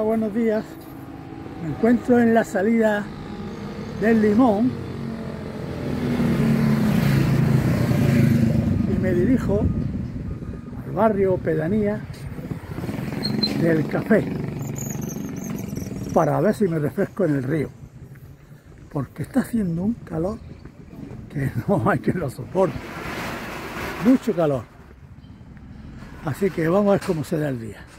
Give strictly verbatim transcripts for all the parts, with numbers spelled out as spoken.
buenos días. Me encuentro en la salida del Limón y me dirijo al barrio pedanía del Café para ver si me refresco en el río, porque está haciendo un calor que no hay quien lo soporte, mucho calor. Así que vamos a ver cómo se da el día.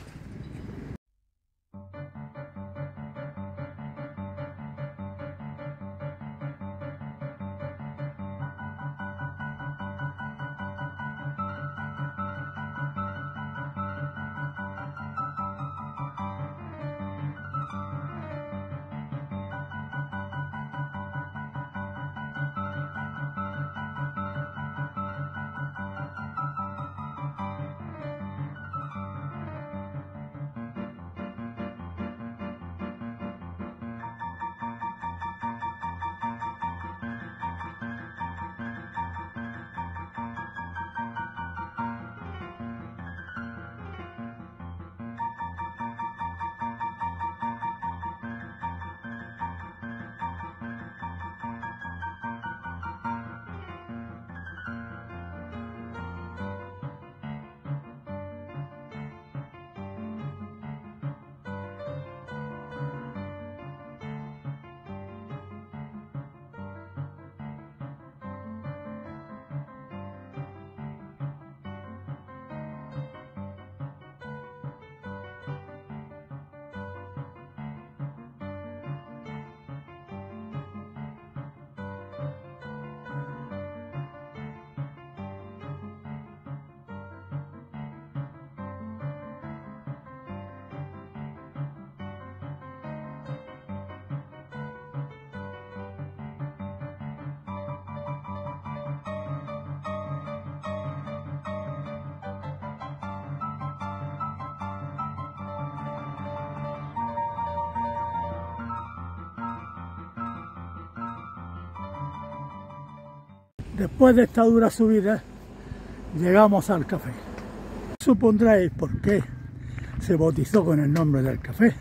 Después de esta dura subida, llegamos al café. Supondréis por qué se bautizó con el nombre del café.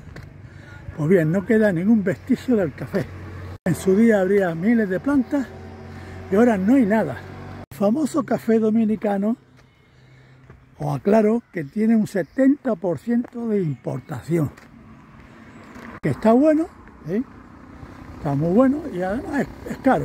Pues bien, no queda ningún vestigio del café. En su día habría miles de plantas y ahora no hay nada. El famoso café dominicano, os aclaro que tiene un setenta por ciento de importación. Que está bueno, ¿sí? Está muy bueno y además es, es caro.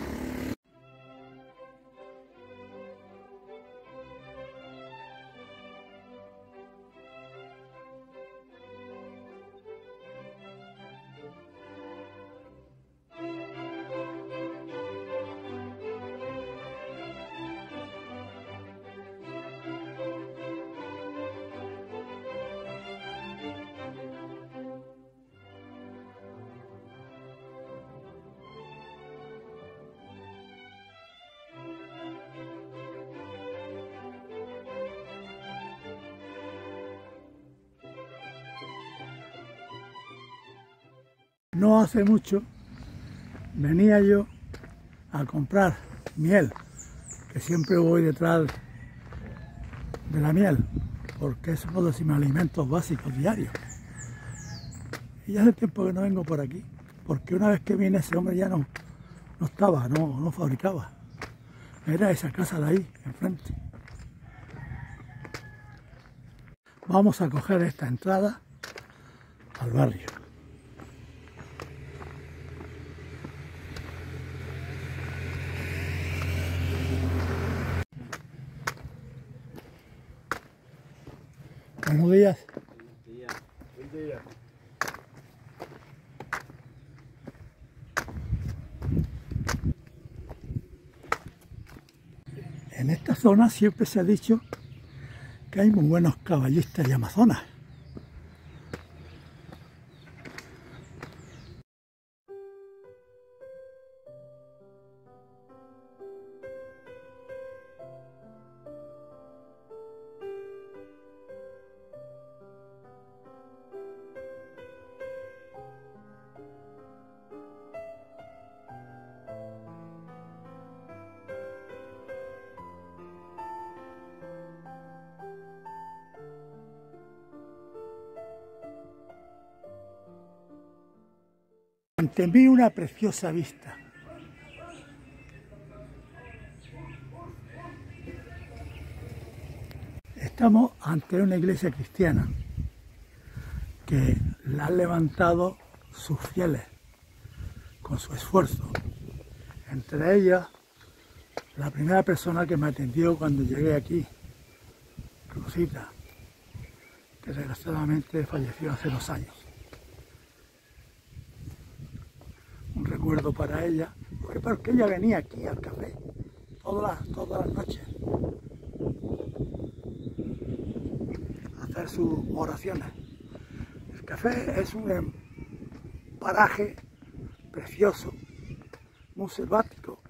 No hace mucho venía yo a comprar miel, que siempre voy detrás de la miel, porque es uno de mis alimentos básicos diarios. Y ya hace tiempo que no vengo por aquí, porque una vez que vine ese hombre ya no, no estaba, no, no fabricaba. Era esa casa de ahí, enfrente. Vamos a coger esta entrada al barrio. Buenos días. Buenos días. Buen día. En esta zona siempre se ha dicho que hay muy buenos caballistas y amazonas. ante mí una preciosa vista. Estamos ante una iglesia cristiana que la han levantado sus fieles con su esfuerzo. Entre ellas, la primera persona que me atendió cuando llegué aquí, Rosita, que desgraciadamente falleció hace dos años. Un recuerdo para ella, porque, porque ella venía aquí al café todas las, todas las noches a hacer sus oraciones. El café es un paraje precioso, muy selvático.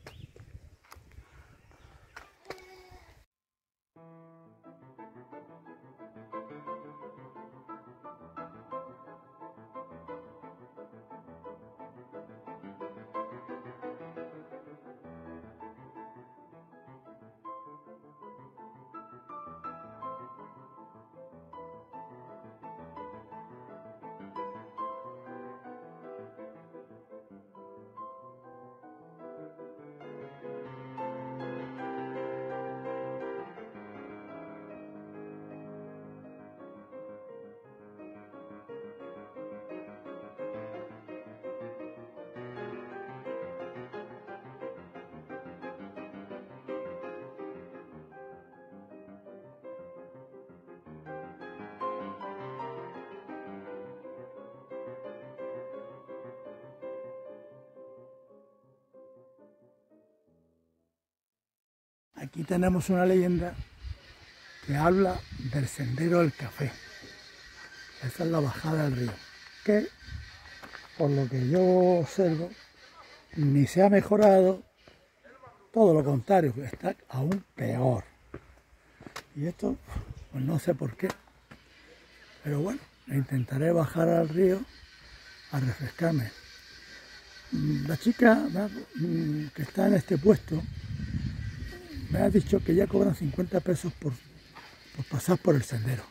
Aquí tenemos una leyenda que habla del sendero del café. Esa es la bajada del río, que por lo que yo observo ni se ha mejorado, todo lo contrario, está aún peor. Y esto, pues no sé por qué, pero bueno, intentaré bajar al río a refrescarme. La chica que está en este puesto me ha dicho que ya cobran cincuenta pesos por, por pasar por el sendero.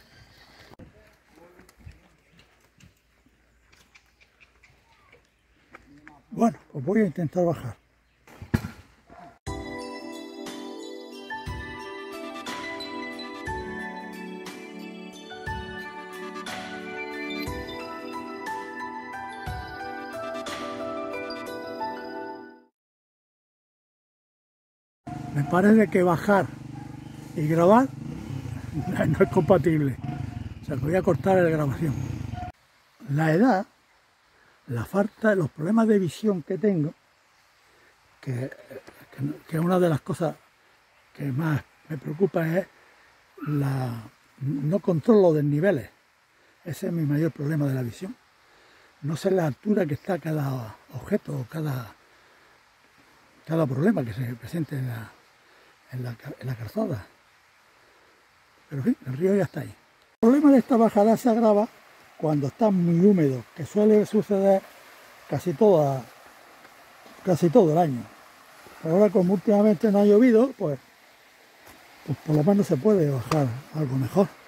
Bueno, pues voy a intentar bajar. Me parece que bajar y grabar no es compatible. O sea, que voy a cortar la grabación. La edad, la falta, los problemas de visión que tengo, que, que, que una de las cosas que más me preocupa es la no controlo desniveles. Ese es mi mayor problema de la visión. No sé la altura que está cada objeto o cada, cada problema que se presente en la En la, en la calzada, pero en fin, el río ya está ahí. El problema de esta bajada se agrava cuando está muy húmedo, que suele suceder casi toda, casi todo el año. Pero ahora, como últimamente no ha llovido, pues, pues por lo menos se puede bajar algo mejor.